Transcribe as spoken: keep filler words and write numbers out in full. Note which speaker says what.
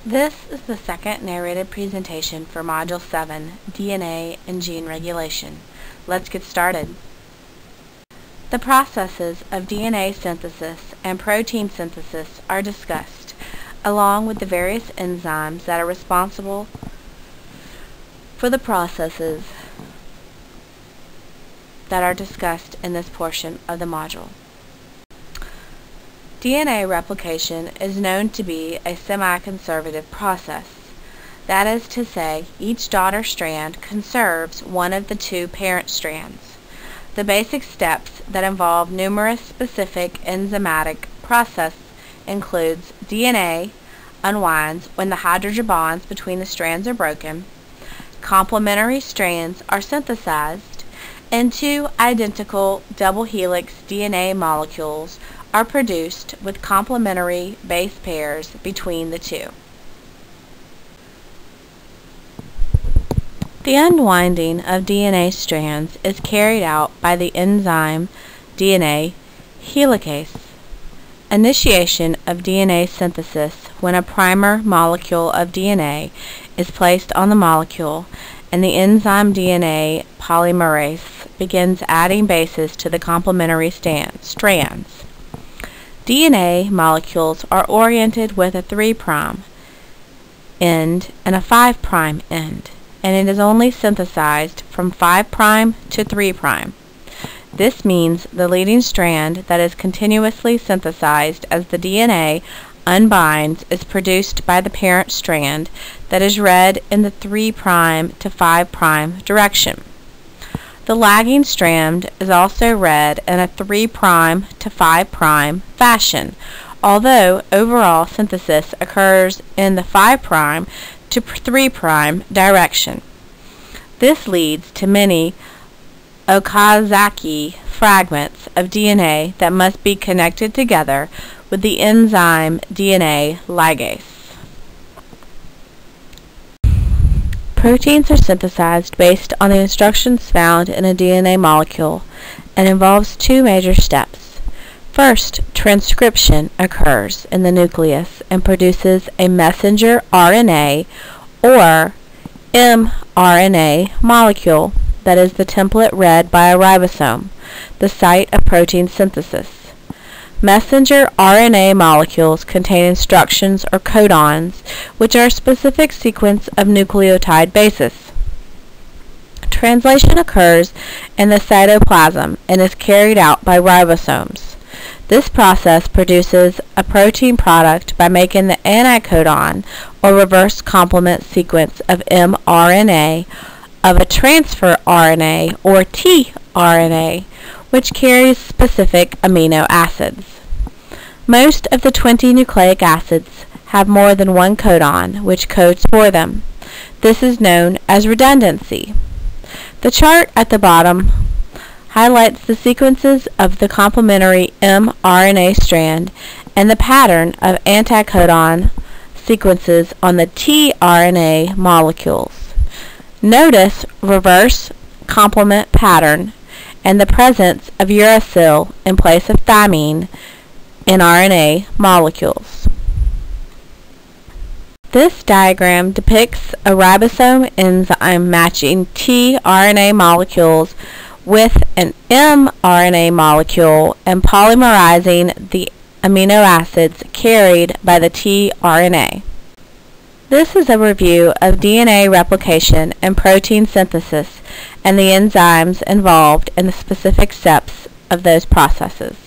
Speaker 1: This is the second narrated presentation for Module seven, D N A and Gene Regulation. Let's get started. The processes of D N A synthesis and protein synthesis are discussed, along with the various enzymes that are responsible for the processes that are discussed in this portion of the module. D N A replication is known to be a semi-conservative process. That is to say, each daughter strand conserves one of the two parent strands. The basic steps that involve numerous specific enzymatic processes includes D N A unwinds when the hydrogen bonds between the strands are broken, complementary strands are synthesized, and two identical double helix D N A molecules are produced with complementary base pairs between the two. The unwinding of D N A strands is carried out by the enzyme D N A helicase. Initiation of D N A synthesis when a primer molecule of D N A is placed on the molecule and the enzyme D N A polymerase begins adding bases to the complementary stand, strands. D N A molecules are oriented with a three prime end and a five prime end, and it is only synthesized from five prime to three prime. This means the leading strand that is continuously synthesized as the D N A unbinds is produced by the parent strand that is read in the three prime to five prime direction. The lagging strand is also read in a three prime to five prime fashion, although overall synthesis occurs in the five prime to three prime direction. This leads to many Okazaki fragments of D N A that must be connected together with the enzyme D N A ligase. Proteins are synthesized based on the instructions found in a D N A molecule and involves two major steps. First, transcription occurs in the nucleus and produces a messenger R N A or mRNA molecule that is the template read by a ribosome, the site of protein synthesis. Messenger R N A molecules contain instructions or codons, which are a specific sequence of nucleotide bases. Translation occurs in the cytoplasm and is carried out by ribosomes. This process produces a protein product by making the anticodon or reverse complement sequence of mRNA of a transfer R N A or tRNA, which carries specific amino acids. Most of the twenty nucleic acids have more than one codon, which codes for them. This is known as redundancy. The chart at the bottom highlights the sequences of the complementary mRNA strand and the pattern of anticodon sequences on the tRNA molecules. Notice reverse complement pattern and the presence of uracil in place of thymine in R N A molecules. This diagram depicts a ribosome enzyme matching tRNA molecules with an mRNA molecule and polymerizing the amino acids carried by the tRNA. This is a review of D N A replication and protein synthesis and the enzymes involved in the specific steps of those processes.